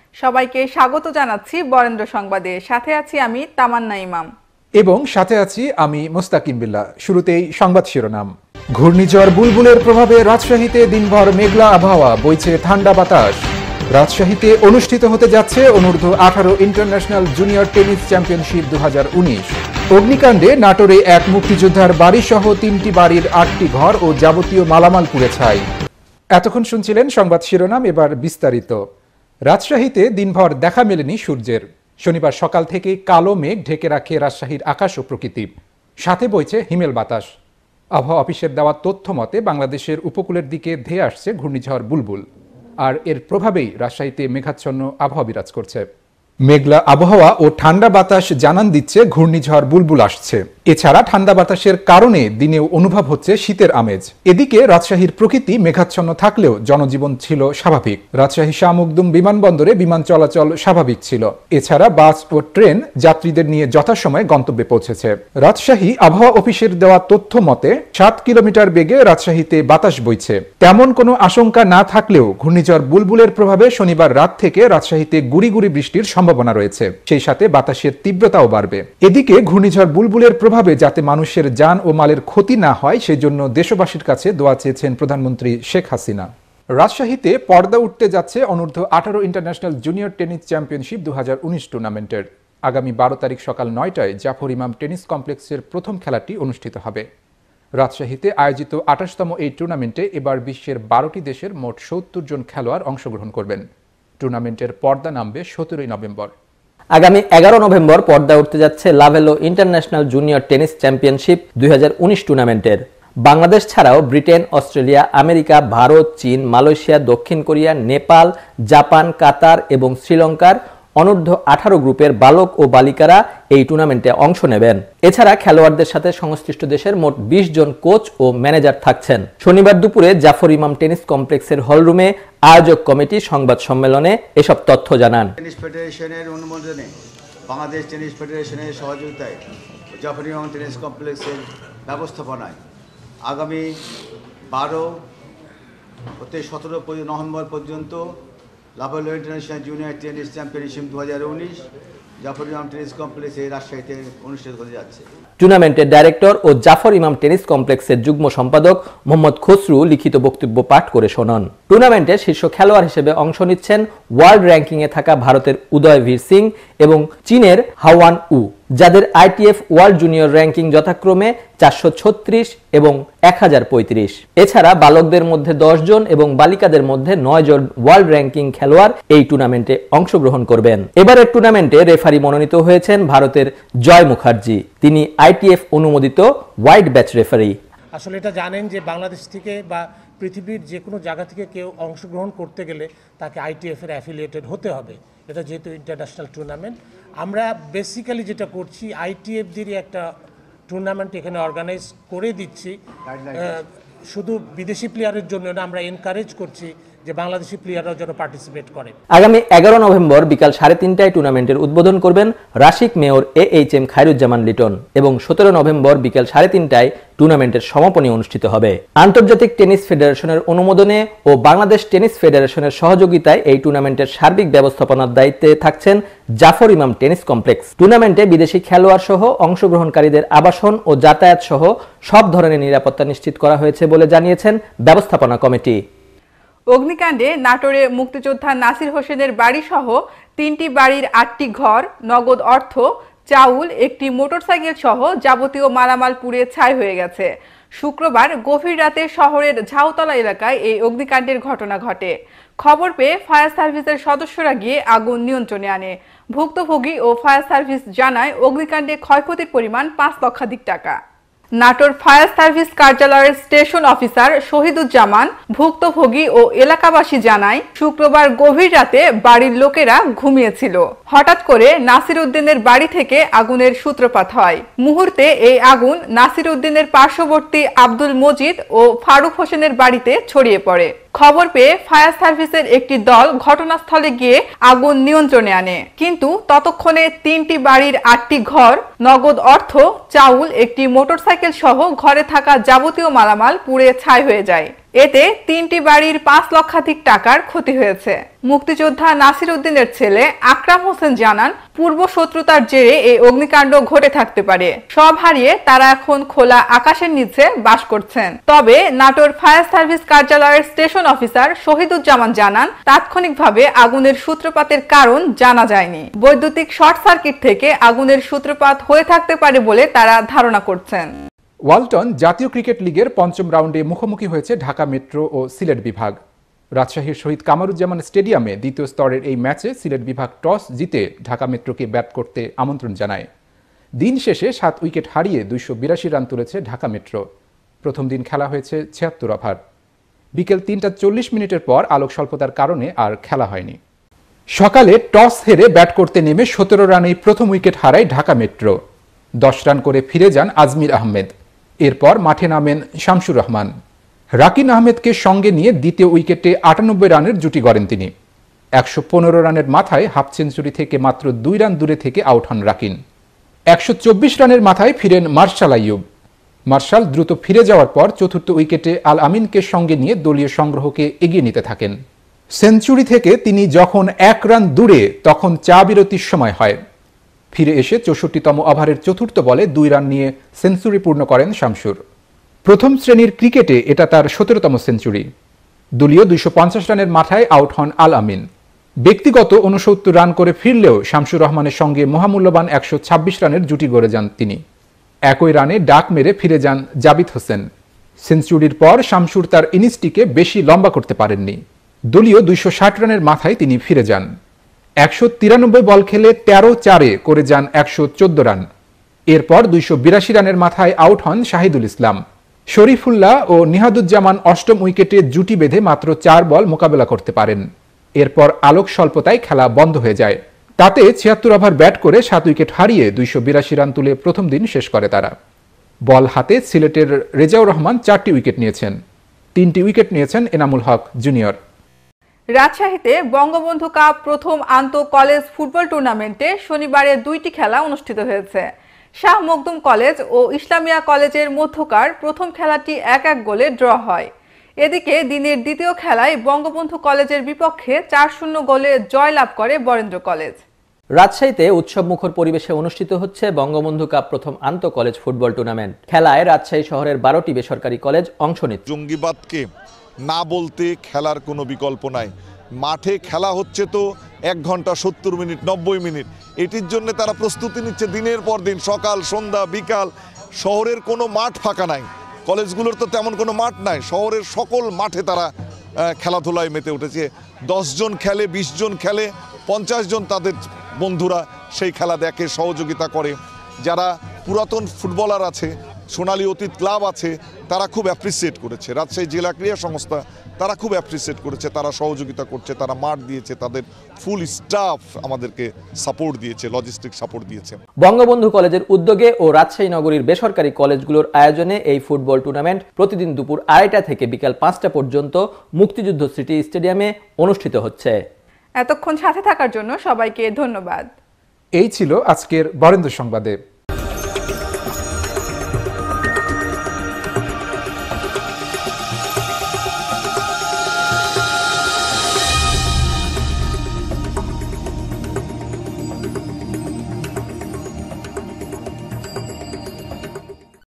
সবাইকে স্বাগত জানাচ্ছি বরেন্দ্র সংবাদে। সাথে আছি আমি তামান্না ইমাম এবং সাথে আছি আমি মোস্তাকিম বিল্লাহ। শুরুতেই সংবাদ শিরোনাম। ঘূর্ণিঝড় বুলবুলের প্রভাবে রাজশাহীতে দিনভর মেঘলা আবহাওয়া, বইছে ঠান্ডা বাতাস। রাজশাহীতে অনুষ্ঠিত হতে যাচ্ছে অনূর্ধ্ব 18 ইন্টারন্যাশনাল জুনিয়র টেনিস চ্যাম্পিয়নশিপ 2019। অগ্নিকাণ্ডে নাটোরে এক মুক্তিযোদ্ধার বাড়িসহ 3টি বাড়ির 8টি ঘর ও যাবতীয় মালামাল পুড়ে ছাই। এতক্ষণ শুনছিলেন সংবাদ শিরোনাম, এবার বিস্তারিত। রাজশাহীতে দিনভর দেখা মেলেনি সূর্যের। শনিবার সকাল থেকে কালো মেঘ ঢেকে রাখে রাজশাহীর আকাশ ও প্রকৃতি, সাথে বইছে হিমেল বাতাস। আবহাওয়া অফিসের দেওয়া তথ্য মতে বাংলাদেশের উপকূলের দিকে ধেয়ে আসছে ঘূর্ণিঝড় বুলবুল, আর এর প্রভাবেই রাজশাহীতে মেঘাচ্ছন্ন আবহাওয়া বিরাজ করছে। মেঘলা আবহাওয়া ও ঠান্ডা বাতাস জানান দিচ্ছে ঘূর্ণিঝড় বুলবুল আসছে। এছাড়া ঠান্ডা বাতাসের কারণে দিনেও অনুভব হচ্ছে শীতের আমেজ। এদিকে রাজশাহীর প্রকৃতি মেঘাচ্ছন্ন থাকলেও জনজীবন ছিল স্বাভাবিক। রাজশাহী শাহ মখদুম বিমানবন্দরে বিমান চলাচল স্বাভাবিক ছিল। এছাড়া বাস ও ট্রেন যাত্রীদের নিয়ে যথাসময়ে গন্তব্যে পৌঁছেছে। রাজশাহী আবহাওয়া অফিসের দেওয়া তথ্য মতে 7 কিলোমিটার বেগে রাজশাহীতে বাতাস বইছে। তেমন কোনো আশঙ্কা না থাকলেও ঘূর্ণিঝড় বুলবুলের প্রভাবে শনিবার রাত থেকে রাজশাহীতে গুড়ি গুড়ি বৃষ্টির সম্ভাবনা রয়েছে। সেই সাথে বাতাসের তীব্রতাও বাড়বে। এদিকে ঘূর্ণিঝড় বুলবুলের প্রভাবে যাতে মানুষের জান ও মালের ক্ষতি না হয় সেজন্য দেশবাসীর কাছে দোয়া চেয়েছেন প্রধানমন্ত্রী শেখ হাসিনা। রাজশাহীতে পর্দা উঠতে যাচ্ছে অনূর্ধ্ব 18 ইন্টারন্যাশনাল জুনিয়র টেনিস চ্যাম্পিয়নশিপ 2019 টুর্নামেন্টের। আগামী 12 তারিখ সকাল 9টায় জাফর ইমাম টেনিস কমপ্লেক্সের প্রথম খেলাটি অনুষ্ঠিত হবে। রাজশাহীতে আয়োজিত 28তম এই টুর্নামেন্টে এবার বিশ্বের 12টি দেশের মোট 70 জন খেলোয়াড় অংশগ্রহণ করবেন। টুর্নামেন্টের পর্দা নামবে 17 নভেম্বর। আগামী 11 নভেম্বর পর্দা উঠতে যাচ্ছে Lovello international junior tennis championship 2019 টুর্নামেন্টের। বাংলাদেশ ছাড়াও ব্রিটেন, অস্ট্রেলিয়া, আমেরিকা, ভারত, চীন, মালয়েশিয়া, দক্ষিণ কোরিয়া, নেপাল, জাপান, কাতার এবং শ্রীলঙ্কার অনূর্ধ্ব 18 গ্রুপের বালক ও বালিকারা এই টুর্নামেন্টে অংশ নেবেন। এছাড়া খেলোয়াড়দের সাথে সংশ্লিষ্ট দেশের মোট 20 জন কোচ ও ম্যানেজার থাকছেন। শনিবার দুপুরে জাফর ইমাম টেনিস কমপ্লেক্সের হলরুমে আয়োজক কমিটি সংবাদ সম্মেলনে এসব তথ্য জানান। টেনিস ফেডারেশনের অনুমোদনে বাংলাদেশ টেনিস ফেডারেশনের সহযোগিতায় জাফর ইমাম টেনিস কমপ্লেক্সের ব্যবস্থাপনায় আগামী 12 হতে 17 নভেম্বর পর্যন্ত Lovello international junior tennis championship 2019 Jafar Imam tennis কমপ্লেক্সে রাজশাহীতে অনুষ্ঠিত হতে যাচ্ছে। টুর্নামেন্টের ডাইরেক্টর ও জাফর ইমাম টেনিস কমপ্লেক্সের যুগ্ম সম্পাদক মোহাম্মদ খসরু লিখিত বক্তব্য পাঠ করে শোনান। টুর্নামেন্টে শীর্ষ খেলোয়াড় হিসেবে অংশ নিচ্ছেন ওয়ার্ল্ড র্যাঙ্কিংয়ে থাকা ভারতের উদয়বীর সিং এবং চীনের হাওয়ান উ, যাদের আইটিএফ ওয়ার্ল্ড জুনিয়র র্যাঙ্কিং যথাক্রমে 436 এবং 1035। এছাড়া বালকদের মধ্যে 10 জন এবং বালিকাদের মধ্যে 9 জন ওয়ার্ল্ড র্যাঙ্কিং খেলোয়াড় এই টুর্নামেন্টে অংশগ্রহণ করবেন। এবারের টুর্নামেন্টে রেফারি মনোনীত হয়েছেন ভারতের জয় মুখার্জি। তিনি আইটিএফ অনুমোদিত হোয়াইট ব্যাচ রেফারি। আসলে এটা জানেন যে বাংলাদেশ থেকে বা পৃথিবীর যে কোনো জায়গা থেকে কেউ অংশগ্রহণ করতে গেলে তাকে আইটিএফ এর অ্যাফিলিয়েটেড হতে হবে। এটা যেহেতু ইন্টারন্যাশনাল টুর্নামেন্ট, আমরা বেসিক্যালি যেটা করছি আইটিএফ দিরই একটা টুর্নামেন্ট এখানে অর্গানাইজ করে দিচ্ছি। শুধু বিদেশি প্লেয়ারের জন্য না, আমরা এনকারেজ করছি যে বাংলাদেশি প্লেয়াররাও যেন পার্টিসিপেট করে। আগামী 11 নভেম্বর বিকাল 3:30টায় টুর্নামেন্টের উদ্বোধন করবেন রাশিক মেয়র AHM খায়রুজ্জামান লিটন এবং 17 নভেম্বর বিকাল 3:30টায় টুর্নামেন্টের সমাপনী অনুষ্ঠিত হবে। আন্তর্জাতিক টেনিস ফেডারেশনের অনুমোদনে ও বাংলাদেশ টেনিস ফেডারেশনের সহযোগিতায় এই টুর্নামেন্টের সার্বিক ব্যবস্থাপনার দায়িত্বে থাকছেন জাফর ইমাম টেনিস কমপ্লেক্স। টুর্নামেন্টে বিদেশি খেলোয়াড় সহ অংশগ্রহণকারীদের আবাসন ও যাতায়াত সহ সব ধরনের নিরাপত্তা নিশ্চিত করা হয়েছে বলে জানিয়েছেন ব্যবস্থাপনা কমিটি। অগ্নিকাণ্ডে নাটোরে মুক্তিযোদ্ধা নাসির হোসেনের বাড়ি সহ 3টি বাড়ির 8টি ঘর, নগদ অর্থ, চাউল, একটি মোটরসাইকেল সহ যাবতীয় মালামাল পুড়ে ছাই হয়ে গেছে। শুক্রবার গভীর রাতে শহরের ঝাউতলা এলাকায় এই অগ্নিকাণ্ডের ঘটনা ঘটে। খবর পেয়ে ফায়ার সার্ভিসের সদস্যরা গিয়ে আগুন নিয়ন্ত্রণে আনে। ভুক্তভোগী ও ফায়ার সার্ভিস জানায় অগ্নিকাণ্ডে ক্ষয়ক্ষতির পরিমাণ 5 লক্ষাধিক টাকা। নাটোর ফায়ার সার্ভিস কার্যালয়ের স্টেশন অফিসার শহীদুজ্জামান ভুক্তভোগী ও এলাকাবাসী জানায়, শুক্রবার গভীর রাতে বাড়ির লোকেরা ঘুমিয়েছিল। হঠাৎ করে নাসির উদ্দিনের বাড়ি থেকে আগুনের সূত্রপাত হয়। মুহূর্তে এই আগুন নাসির উদ্দিনের পার্শ্ববর্তী আব্দুল মজিদ ও ফারুক হোসেনের বাড়িতে ছড়িয়ে পড়ে। খবর পেয়ে ফায়ার সার্ভিসের একটি দল ঘটনাস্থলে গিয়ে আগুন নিয়ন্ত্রণে আনে, কিন্তু ততক্ষণে 3টি বাড়ির 8টি ঘর, নগদ অর্থ, চাউল, একটি মোটরসাইকেল সহ ঘরে থাকা যাবতীয় মালামাল পুড়ে ছাই হয়ে যায়। এতে 3টি বাড়ির 5 লক্ষাধিক টাকার ক্ষতি হয়েছে। মুক্তিযোদ্ধা নাসির উদ্দিনের ছেলে আকরাম হোসেন জানান, পূর্ব শত্রুতার জেরে এই অগ্নিকাণ্ড ঘটে থাকতে পারে। সব হারিয়ে তারা এখন খোলা আকাশের নিচে বাস করছেন। তবে নাটোর ফায়ার সার্ভিস কার্যালয়ের স্টেশন অফিসার শহীদুজ্জামান জানান, তাৎক্ষণিকভাবে আগুনের সূত্রপাতের কারণ জানা যায়নি। বৈদ্যুতিক শর্ট সার্কিট থেকে আগুনের সূত্রপাত হয়ে থাকতে পারে বলে তারা ধারণা করছেন। ওয়ালটন জাতীয় ক্রিকেট লিগের 5ম রাউন্ডে মুখোমুখি হয়েছে ঢাকা মেট্রো ও সিলেট বিভাগ। রাজশাহীর শহীদ কামারুজ্জামান স্টেডিয়ামে দ্বিতীয় স্তরের এই ম্যাচে সিলেট বিভাগ টস জিতে ঢাকা মেট্রোকে ব্যাট করতে আমন্ত্রণ জানায়। দিন শেষে 7 উইকেট হারিয়ে 282 রান তুলেছে ঢাকা মেট্রো। প্রথম দিন খেলা হয়েছে 76 ওভার। বিকেল 3টা 40 মিনিটের পর আলোক স্বল্পতার কারণে আর খেলা হয়নি। সকালে টস হেরে ব্যাট করতে নেমে 17 রানেই প্রথম উইকেট হারায় ঢাকা মেট্রো। 10 রান করে ফিরে যান আজমির আহমেদ। এরপর মাঠে নামেন শামসুর রহমান। রাকিন আহমেদকে সঙ্গে নিয়ে দ্বিতীয় উইকেটে 98 রানের জুটি গড়েন তিনি। 115 রানের মাথায় হাফ সেঞ্চুরি থেকে মাত্র 2 রান দূরে থেকে আউট হন রাকিন। 124 রানের মাথায় ফিরেন মার্শাল আইয়ুব। মার্শাল দ্রুত ফিরে যাওয়ার পর চতুর্থ উইকেটে আল আমিনকে সঙ্গে নিয়ে দলীয় সংগ্রহকে এগিয়ে নিতে থাকেন। সেঞ্চুরি থেকে তিনি যখন 1 রান দূরে তখন চা বিরতির সময় হয়। ফিরে এসে 64তম ওভারের চতুর্থ বলে 2 রান নিয়ে সেঞ্চুরি পূর্ণ করেন শামসুর। প্রথম শ্রেণীর ক্রিকেটে এটা তার 17তম সেঞ্চুরি। দলীয় 250 রানের মাথায় আউট হন আল আমিন। ব্যক্তিগত 69 রান করে ফিরলেও শামসুর রহমানের সঙ্গে মহামূল্যবান 126 রানের জুটি গড়ে যান তিনি। একই রানে ডাক মেরে ফিরে যান জাবিদ হোসেন। সেঞ্চুরির পর শামসুর তার ইনিংসটিকে বেশি লম্বা করতে পারেননি। দলীয় 260 রানের মাথায় তিনি ফিরে যান। 193 বল খেলে 13-4 করে যান 114 রান। এরপর 282 রানের মাথায় আউট হন শাহিদুল ইসলাম। শরীফুল্লাহ ও নিহাদুজ্জামান অষ্টম উইকেটে জুটি বেঁধে মাত্র 4 বল মোকাবেলা করতে পারেন। এরপর আলোক স্বল্পতায় খেলা বন্ধ হয়ে যায়। তাতে 76 ওভার ব্যাট করে 7 উইকেট হারিয়ে 282 রান তুলে প্রথম দিন শেষ করে তারা। বল হাতে সিলেটের রেজাউর রহমান 4টি উইকেট নিয়েছেন। 3টি উইকেট নিয়েছেন এনামুল হক জুনিয়র। রাজশাহীতে বঙ্গবন্ধু কাপ প্রথম আন্তঃ কলেজ ফুটবল টুর্নামেন্টে শনিবারে 2টি খেলা অনুষ্ঠিত হয়েছে। শাহ মখদুম কলেজ ও ইসলামিয়া কলেজের মধ্যকার প্রথম খেলাটি 1-1 গোলে ড্র হয়। এদিকে দিনের দ্বিতীয় খেলায় বঙ্গবন্ধু কলেজের বিপক্ষে 4-0 গোলে জয়লাভ করে বরেন্দ্র কলেজ। রাজশাহীতে উৎসবমুখর পরিবেশে অনুষ্ঠিত হচ্ছে বঙ্গবন্ধু কাপ প্রথম আন্তঃ কলেজ ফুটবল টুর্নামেন্ট। খেলায় রাজশাহী শহরের 12টি বেসরকারি কলেজ অংশ নিচ্ছে। জঙ্গিবাদকে না বলতে খেলার কোনো বিকল্প নাই। মাঠে খেলা হচ্ছে তো 1 ঘন্টা 70 মিনিট 90 মিনিট। এটির জন্য তারা প্রস্তুতি নিচ্ছে দিনের পর দিন, সকাল সন্ধ্যা বিকাল। শহরের কোনো মাঠ ফাঁকা নাই, কলেজগুলোর তো তেমন কোনো মাঠ নাই। শহরের সকল মাঠে তারা খেলাধুলায় মেতে উঠেছে। 10 জন খেলে, 20 জন খেলে, 50 জন তাদের বন্ধুরা সেই খেলা দেখে, সহযোগিতা করে। যারা পুরাতন ফুটবলার আছে, সোনালী অতীত ক্লাব আছে, তারা খুব অ্যাপ্রিসিয়েট করেছে। রাজশাহী জেলা ক্রীড়া সংস্থা তারা খুব অ্যাপ্রিসিয়েট করেছে, তারা সহযোগিতা করছে, তারা মাঠ দিয়েছে, তাদের ফুল স্টাফ আমাদেরকে সাপোর্ট দিয়েছে, লজিস্টিক সাপোর্ট দিয়েছে। বঙ্গবন্ধু কলেজের উদ্যোগে ও রাজশাহী নগরীর বেসরকারি কলেজগুলোর আয়োজনে এই ফুটবল টুর্নামেন্ট প্রতিদিন দুপুর 2:30 থেকে বিকাল 5টা পর্যন্ত মুক্তিযুদ্ধ স্মৃতি স্টেডিয়ামে অনুষ্ঠিত হচ্ছে। এতক্ষণ সাথে থাকার জন্য সবাইকে ধন্যবাদ। এই ছিল আজকের বরেন্দ্র সংবাদে।